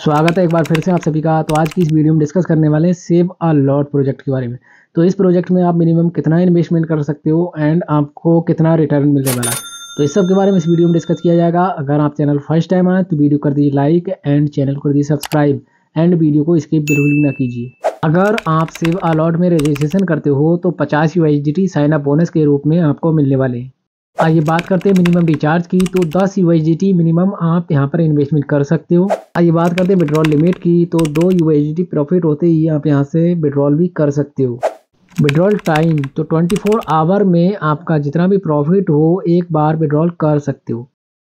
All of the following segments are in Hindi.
स्वागत है एक बार फिर से आप सभी का। तो आज की इस वीडियो में डिस्कस करने वाले हैं सेव अ लॉट प्रोजेक्ट के बारे में। तो इस प्रोजेक्ट में आप मिनिमम कितना इन्वेस्टमेंट कर सकते हो एंड आपको कितना रिटर्न मिलने वाला है, तो इस सब के बारे में इस वीडियो में डिस्कस किया जाएगा। अगर आप चैनल फर्स्ट टाइम आए तो वीडियो कर दीजिए लाइक एंड चैनल को दीजिए सब्सक्राइब एंड वीडियो को स्किप बिल्कुल भी ना कीजिए। अगर आप सेव अ लॉट में रजिस्ट्रेशन करते हो तो 50 USDT साइन अप बोनस के रूप में आपको मिलने वाले हैं। आइए बात करते हैं मिनिमम रिचार्ज की। तो 10 USDT मिनिमम आप यहाँ पर इन्वेस्टमेंट कर सकते हो। आइए बात करते हैं विड्रॉल लिमिट की। तो 2 USDT प्रॉफिट होते ही आप यहाँ से विड्रॉल भी कर सकते हो। विड्रॉल टाइम तो 24 आवर में आपका जितना भी प्रॉफिट हो एक बार विड्रॉल कर सकते हो।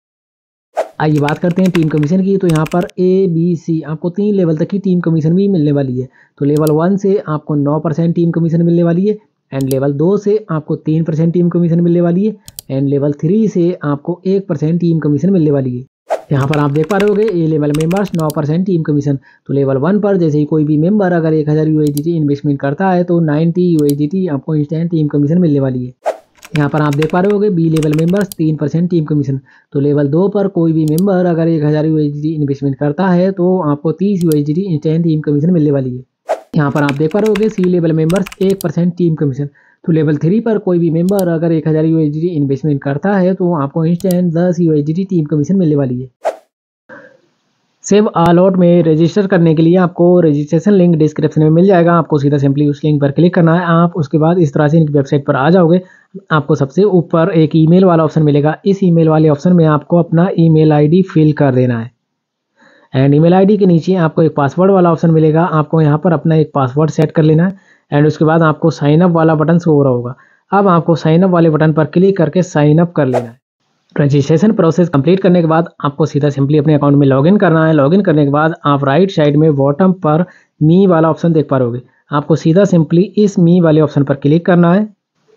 आइए बात करते हैं टीम कमीशन की। तो यहाँ पर ABC आपको 3 लेवल तक की टीम कमीशन भी मिलने वाली है। तो लेवल 1 से आपको 9% टीम कमीशन मिलने वाली है एंड लेवल 2 से आपको 3% टीम कमीशन मिलने वाली है एंड लेवल 3 से आपको 1% टीम कमीशन मिलने वाली है। यहाँ पर आप देख पा रहे होगे A level members 9% team commission. तो लेवल 1 पर जैसे ही कोई भी मेंबर अगर 1000 USDT इन्वेस्टमेंट करता है तो 90 USDT आपको इंस्टेंट टीम कमीशन मिलने वाली है। यहाँ पर आप देख पा रहे होगे B level members 3% team commission. तो लेवल 2 पर कोई भी मेंबर अगर 1000 USDT इन्वेस्टमेंट करता है तो आपको 30 USDT इंस्टेंट टीम कमीशन मिलने वाली है। यहाँ पर आप देख पा रहे होगे C level members 1% team commission. तो लेवल 3 पर कोई भी मेंबर अगर 1000 USDT इन्वेस्टमेंट करता है तो आपको इंस्टेंट 10 USDT टीम कमीशन मिलने वाली है। सेव अ लॉट में रजिस्टर करने के लिए आपको रजिस्ट्रेशन लिंक डिस्क्रिप्शन में मिल जाएगा। आपको सीधा सिंपली उस लिंक पर क्लिक करना है। आप उसके बाद इस तरह से इनकी वेबसाइट पर आ जाओगे। आपको सबसे ऊपर एक ईमेल वाला ऑप्शन मिलेगा। इस ईमेल वाले ऑप्शन में आपको अपना ईमेल आईडी फिल कर देना है एंड ईमेल आईडी के नीचे आपको एक पासवर्ड वाला ऑप्शन मिलेगा। आपको यहाँ पर अपना एक पासवर्ड सेट कर लेना है एंड उसके बाद आपको साइन अप वाला बटन शो हो रहा होगा। अब आपको साइन अप वाले बटन पर क्लिक करके साइन अप कर लेना है। रजिस्ट्रेशन प्रोसेस कंप्लीट करने के बाद आपको सीधा सिंपली अपने अकाउंट में लॉगिन करना है। लॉगिन करने के बाद आप राइट साइड में बॉटम पर मी वाला ऑप्शन देख पा रहोगे। आपको सीधा सिंपली इस मी वाले ऑप्शन पर क्लिक करना है।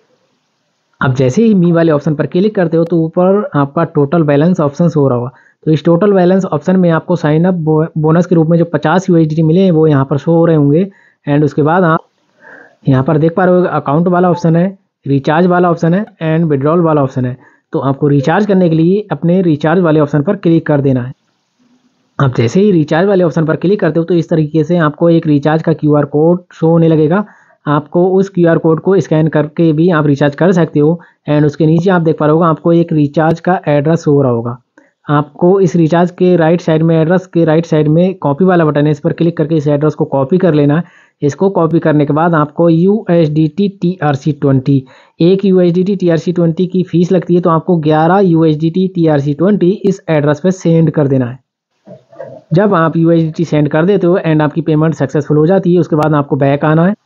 अब जैसे ही मी वाले ऑप्शन पर क्लिक करते हो तो ऊपर आपका टोटल बैलेंस ऑप्शन हो रहा होगा। तो इस टोटल बैलेंस ऑप्शन में आपको साइन अप बोनस के रूप में जो 50 USDT मिले हैं वो यहाँ पर शो हो रहे होंगे एंड उसके बाद आप यहाँ पर देख पा रहे हो अकाउंट वाला ऑप्शन है, रिचार्ज वाला ऑप्शन है एंड विड्रॉल वाला ऑप्शन है। तो आपको रिचार्ज करने के लिए अपने रिचार्ज वाले ऑप्शन पर क्लिक कर देना है। आप जैसे ही रिचार्ज वाले ऑप्शन पर क्लिक करते हो तो इस तरीके से आपको एक रिचार्ज का QR कोड शो होने लगेगा। आपको उस QR कोड को स्कैन करके भी आप रिचार्ज कर सकते हो एंड उसके नीचे आप देख पा रहे होगा आपको एक रिचार्ज का एड्रेस हो रहा होगा। आपको इस रिचार्ज के राइट साइड में एड्रेस के राइट साइड में कॉपी वाला बटन है, इस पर क्लिक करके इस एड्रेस को कॉपी कर लेना है। इसको कॉपी करने के बाद आपको USDT TRC20 एक USDT TRC20 की फीस लगती है। तो आपको 11 USDT TRC20 इस एड्रेस पे सेंड कर देना है। जब आप USDT सेंड कर देते हो एंड आपकी पेमेंट सक्सेसफुल हो जाती है उसके बाद आपको बैक आना है।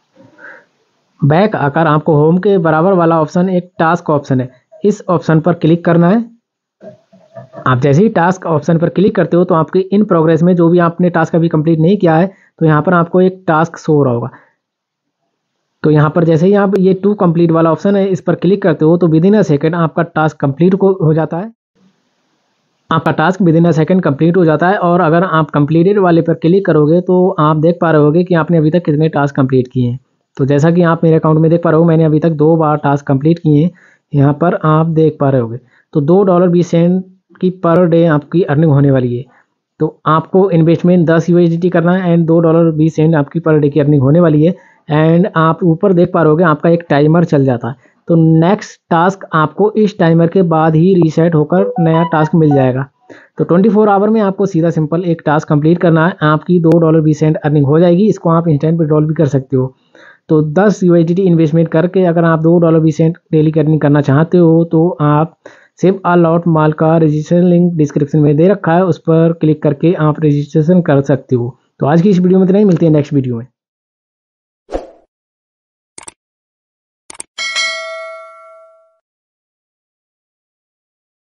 बैक आकर आपको होम के बराबर वाला ऑप्शन एक टास्क ऑप्शन है, इस ऑप्शन पर क्लिक करना है। आप जैसे ही टास्क ऑप्शन पर क्लिक करते हो तो आपके इन प्रोग्रेस में जो भी आपने टास्क अभी कंप्लीट नहीं किया है तो यहाँ पर आपको एक टास्क शो हो रहा होगा। तो यहाँ पर जैसे ही आप ये टू कंप्लीट वाला ऑप्शन है इस पर क्लिक करते हो तो विद इन अ सेकेंड आपका टास्क कंप्लीट हो जाता है। आपका task within a second complete हो जाता है और अगर आप कंप्लीटेड वाले पर क्लिक करोगे तो आप देख पा रहे होगे कि आपने अभी तक कितने टास्क कंप्लीट किए हैं। तो जैसा कि आप मेरे अकाउंट में देख पा रहे हो मैंने अभी तक 2 बार टास्क कंप्लीट किए हैं। यहाँ पर आप देख पा रहे होगे तो $2.20 की पर डे आपकी अर्निंग होने वाली है। तो आपको इन्वेस्टमेंट 10 USDT करना है एंड $2.20 आपकी पर डे की अर्निंग होने वाली है एंड आप ऊपर देख पा रहे आपका एक टाइमर चल जाता है। तो नेक्स्ट टास्क आपको इस टाइमर के बाद ही रीसेट होकर नया टास्क मिल जाएगा। तो 24 आवर में आपको सीधा सिंपल एक टास्क कंप्लीट करना है, आपकी $2.20 अर्निंग हो जाएगी। इसको आप इंस्टेंट विड्रॉल भी कर सकते हो। तो 10 USDT इन्वेस्टमेंट करके अगर आप $2.20 डेली अर्निंग करना चाहते हो तो आप सेव अ लॉट माल का रजिस्ट्रेशन लिंक डिस्क्रिप्शन में दे रखा है, उस पर क्लिक करके आप रजिस्ट्रेशन कर सकते हो। तो आज की इस वीडियो में इतना ही, मिलते हैं नेक्स्ट वीडियो में।